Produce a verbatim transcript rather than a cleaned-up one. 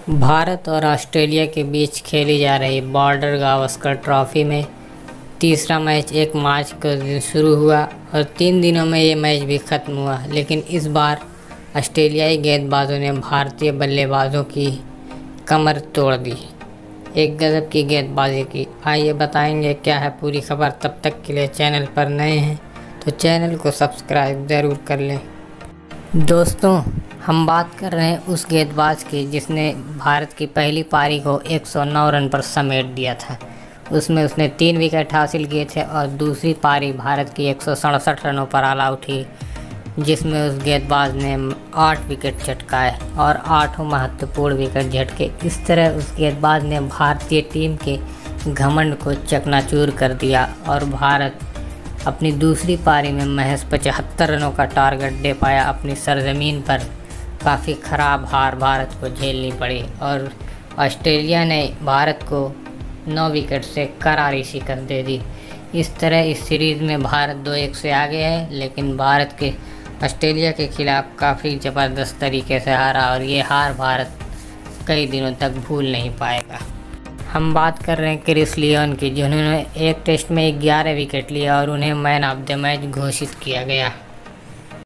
भारत और ऑस्ट्रेलिया के बीच खेली जा रही बॉर्डर गावस्कर ट्रॉफी में तीसरा मैच एक मार्च को दिन शुरू हुआ और तीन दिनों में ये मैच भी ख़त्म हुआ। लेकिन इस बार ऑस्ट्रेलियाई गेंदबाजों ने भारतीय बल्लेबाजों की कमर तोड़ दी। एक गजब की गेंदबाजी की। आइए बताएंगे क्या है पूरी खबर। तब तक के लिए चैनल पर नए हैं तो चैनल को सब्सक्राइब ज़रूर कर लें। दोस्तों, हम बात कर रहे हैं उस गेंदबाज की जिसने भारत की पहली पारी को एक सौ नौ रन पर समेट दिया था। उसमें उसने तीन विकेट हासिल किए थे और दूसरी पारी भारत की एक सौ सड़सठ रनों पर ऑल आउट हुई, जिसमें उस गेंदबाज ने आठ विकेट चटकाए और आठों महत्वपूर्ण विकेट झटके। इस तरह उस गेंदबाज ने भारतीय टीम के घमंड को चकनाचूर कर दिया और भारत अपनी दूसरी पारी में महज पचहत्तर रनों का टारगेट दे पाया। अपनी सरजमीन पर काफ़ी ख़राब हार भारत को झेलनी पड़ी और ऑस्ट्रेलिया ने भारत को नौ विकेट से करारी शिकस्त दे दी। इस तरह इस सीरीज़ में भारत दो एक से आगे है, लेकिन भारत के ऑस्ट्रेलिया के खिलाफ काफ़ी ज़बरदस्त तरीके से हारा और ये हार भारत कई दिनों तक भूल नहीं पाएगा। हम बात कर रहे हैं क्रिस लियोन की, जिन्होंने एक टेस्ट में ग्यारह विकेट लिया और उन्हें मैन ऑफ द मैच घोषित किया गया।